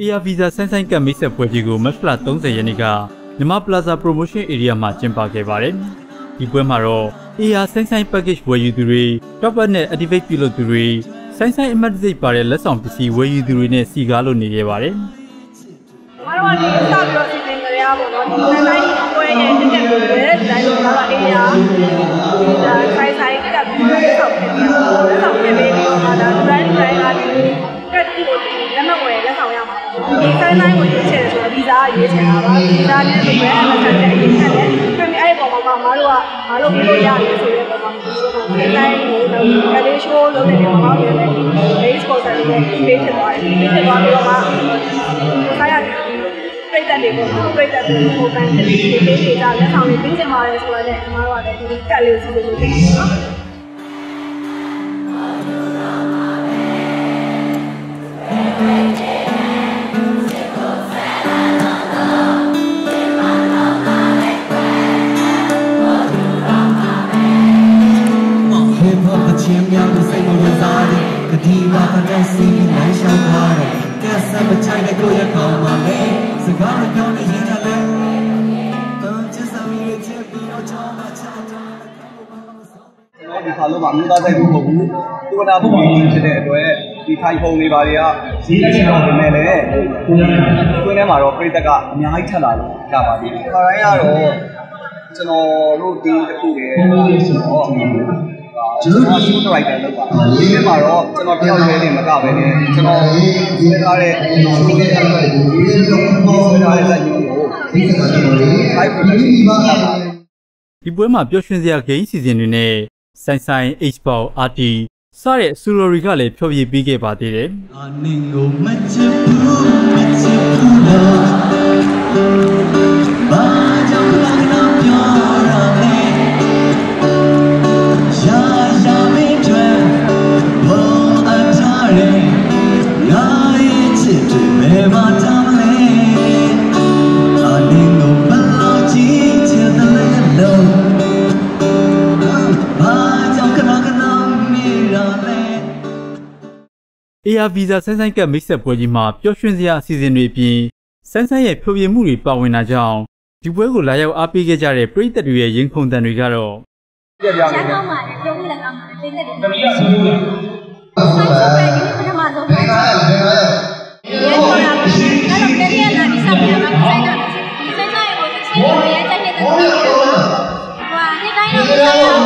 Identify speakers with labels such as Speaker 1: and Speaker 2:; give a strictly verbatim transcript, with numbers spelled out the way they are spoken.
Speaker 1: Air Visa ဆန်းဆိုင်ကမိတ်ဆက်ပွဲကြီးကိုမတ်လသုံးဆယ်ရက်နေ့ကမြန်မာ Plaza Promotion Area မှာကျင်းပခဲ့ပါတယ်။ဒီပွဲမှာတော့ Air ဆန်းဆိုင် Package ဝယ်ယူသူတွေ Top Up နဲ့ Activate ပြုလုပ်သူတွေဆန်းဆိုင်အမှတ်တံဆိပ်ပါတဲ့လက်ဆောင်ပစ္စည်းဝယ်ယူသူတွေနဲ့စီကားလို့နေခဲ့ပါတယ်။
Speaker 2: ကျွန်တော်တို့ကစပြီးတော့စီစဉ်ကြရပါတော့ဒီဆန်းဆိုင်ပွဲရဲ့တက်တက်တွေလည်းဒီတိုင်းလိုတော့ Air ဒါဆိုင်ဆိုင်တက်ပြီးတော့ဆောက်ခဲ့တယ်။ဆောက်ခဲ့ပြီးတော့ဒါဒီတိုင်းဒီတိုင်းကကတ်ကိုလက်မဝယ်လက်ဆောင်ရမှာဒီဆိုင်တိုင်းကိုရွေးချယ်ဆိုတော့ဒီစားရွေးချယ်တာပါဒီစားနဲ့ဒီဘက်အမှတ်တက်အရင်တက်တယ်ပြီးအဲ့ပေါ်မှာမတို့ကမတို့ပြီးလို့ရတယ်ဆိုတဲ့ပုံမှာဒီတိုင်းကိုကလေး show လုပ်နေတယ်မှာရတယ် base sponsor တွေပေးဖြစ်သွားတယ်ပေးဖြစ်သွားပြီးတော့မှဆိုင်ရပြိတ္တတွေကိုပြိတ္တတွေပုံစံတွေပေးပေးကြလက်ဆောင်တွေပေးချင်ပါတယ်ဆိုတော့လည်းအမားတို့ကလည်းဒီကတ်လေးကိုစီစဉ်လို့ဖြစ်တယ်နော်ချင်းများကိုစိတ်ကိုရစားတယ်ကတိမှာတဲ့စီးနိုင်ရှောင်းသွားတယ်ကဲဆက်မချိုင်တဲ့ကိုရကောင်းပါလေစကားမပြောနဲ့ရင်းကြလဲတော့ချစ်စမီရဲ့ချစ်ပြီးတော့ချောင်းမချတာကျွန်တော်ဒီခါလုံးမှာအမျိုးသားဆိုင်ဘူးမဟုတ်ဘူးသူကနာပုံကြီးဖြစ်တဲ့အတွက်ဒီခိုင်ပုံတွေပါတွေကဈေးချတော့ပြင်မဲ့လေကိုယ်ထဲမှာတော့ပြိသက်ကအများကြီးထက်လာလို့ရပါပြီခါတိုင်းကတော့ကျွန်တော်တို့ဒီတစ်ခုလေဆိုတော့ကျွန်တော်က shoot writer လုပ်ပါဒီနေ့မှာတော့ကျွန်တော်တယောက်ရဲနေမကပဲねကျွန်တော်ရေးထားတဲ့ shoot လေးတွေရေးထားတဲ့ဇာတ်မျိုးကိုဒီစကားကျွန်တော်လေး live production ပါ
Speaker 1: ဒီပွဲမှာပျော်ရွှင်စရာဂိမ်းစီစဉ်တွေနဲ့ဆိုင်ဆိုင် H-Bow အာတီစတဲ့ဆူလိုရီကလည်းဖျော်ဖြေပေးခဲ့ပါသေးတယ်အနင်းကိုမချစ်ဘူးမချစ်ဘူးလို့ဘာကြောင့်လဲတော့ပြောရမယ်Air Visa ဆန်းဆိုင်ကမိတ်ဆက်ပွဲကြီးမှာပျော်ရွှင်စရာအစီအစဉ်တွေအပြင်ဆန်းဆိုင်ရဲ့ဖျော်ဖြေမှုတွေပါဝင်တာကြောင့်ဒီပွဲကိုလာရောက်အားပေးခဲ့ကြတဲ့ပရိသတ်တွေရဲ့ရင်ခုန်သံတွေကတော့
Speaker 2: ပြပြနေတယ်။ဆောင်းပါလေပြုံးလည်းကောင်းပါတယ်ပရိသတ်တွေ။တမီးအစီအစဉ်။ဆောင်းပါလေဒီပထမဆုံးပဲ။ဘယ်လိုလဲ။ဒီကတော့အဲ့တော့တရီးရလာဒီဆောင်းရမှာဆိုင်တာ။ဒီဆိုင်ဆိုင်ကိုတစ်ချိန်ကိုရဲကြိုက်နေတဲ့သူတွေ။ဟိုဟာဒီတိုင်းတော့